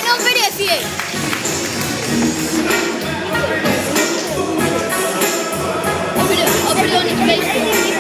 on video for you. I'll put it on his Facebook.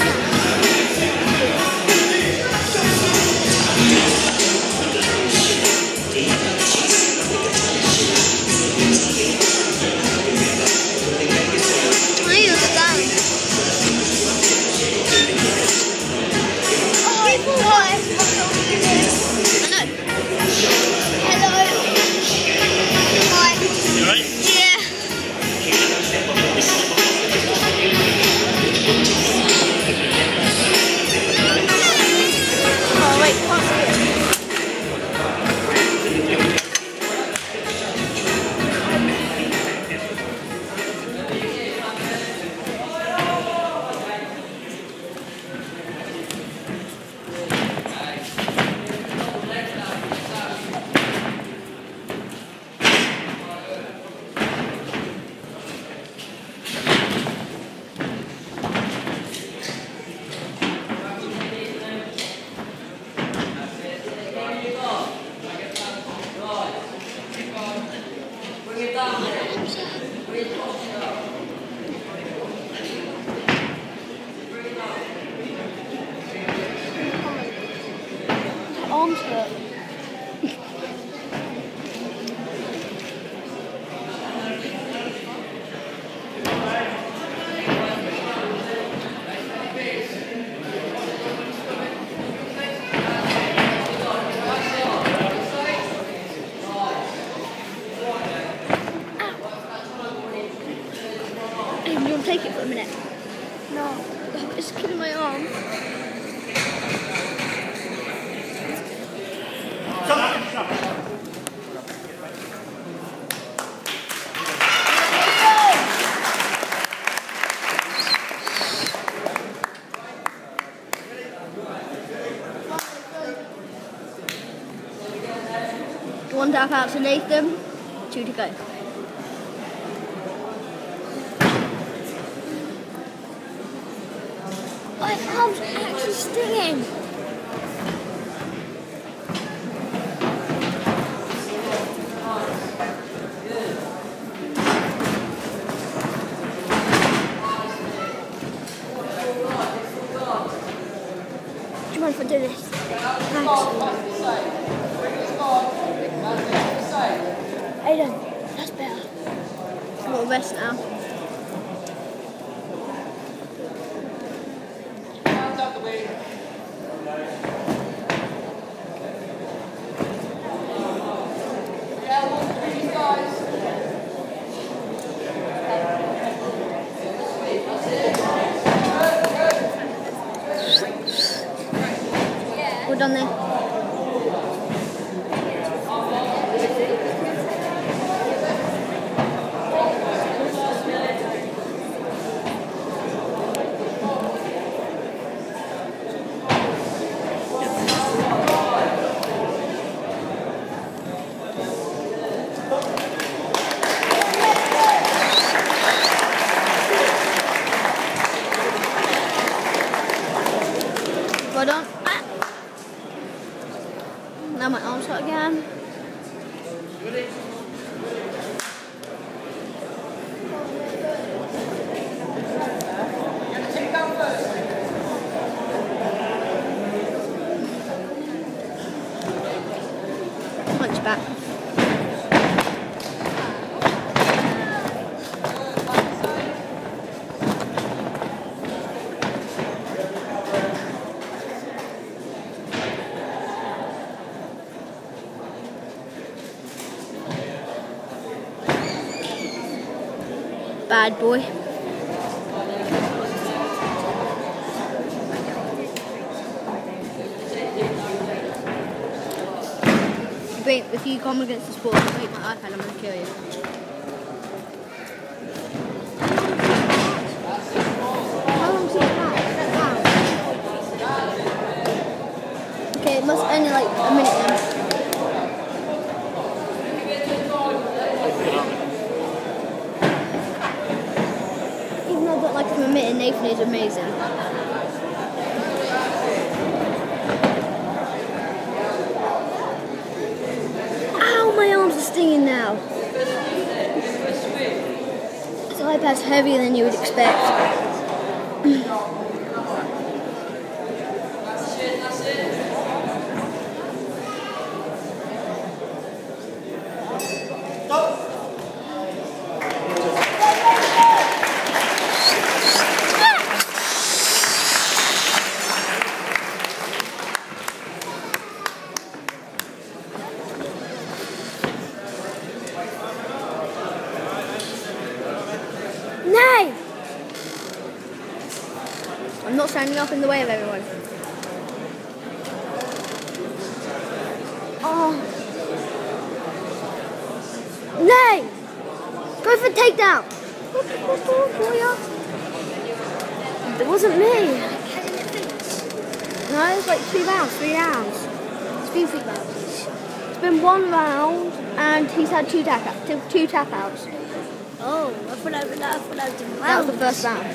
Arms hurt. You want to take it for a minute? No. It's killing my arm. One tap out to Nathan, 2 to go. My arm's actually stinging. Do you mind if I do this? Thanks. Aiden, that's better. I'm got a rest now. We're done there. Well done. Now my arm's hurt again. Punch back. Bad boy. Wait, if you come against the sport, I'll take my iPad, I'm going to kill you. How long is it back? Okay, it must end in like a minute then. Like from a minute, Nathan is amazing. Ow, my iPad's heavier than you would expect. Nay! I'm not standing up in the way of everyone. Oh. Nay! Go for a takedown! It wasn't me. No, it's like 2 rounds, 3 rounds. It's been 3 rounds. It's been 1 round and he's had 2 tap outs. Oh, I thought I was in rounds. That was the first round.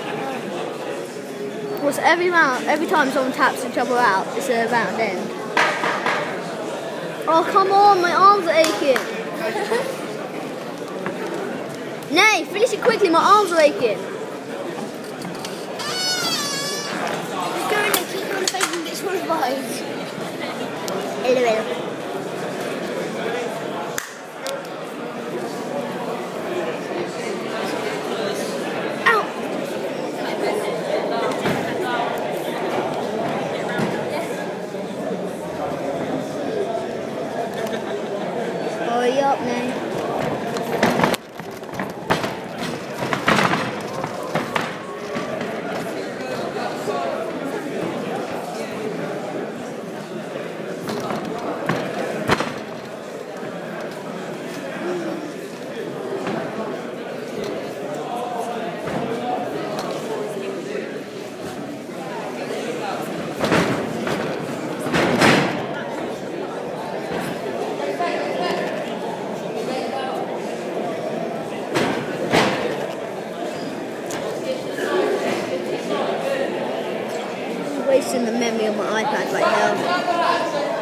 Well, so every time someone taps each other out, it's a round end. Oh, come on, my arms are aching. Nay, finish it quickly, my arms are aching. Just go in and kick her in the face and get one of mine. Hello. Hurry up, man. Wasting the memory of my iPad right now.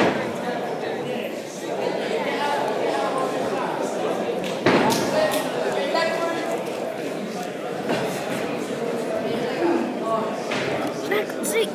See.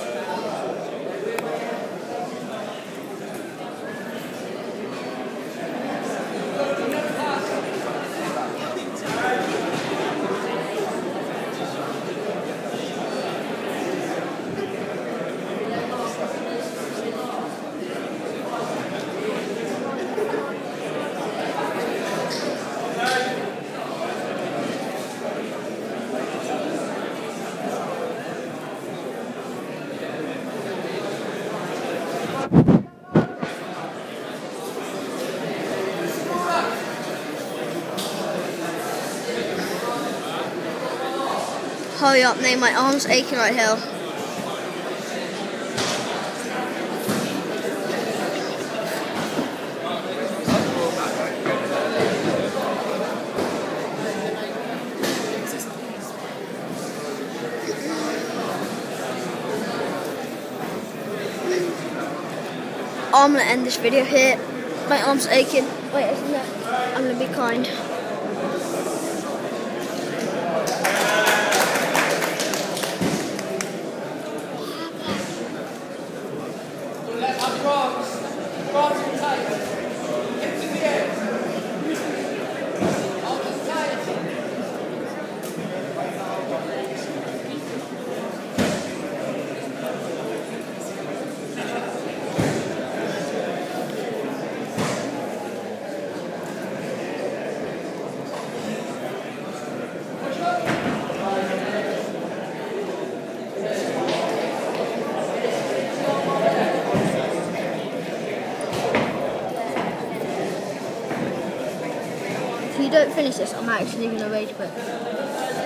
Hurry up, Nate, my arm's aching right here. I'm gonna end this video here. My arm's aching. Wait, isn't it? I'm gonna be kind. If you don't finish this, I'm actually going to rage quit.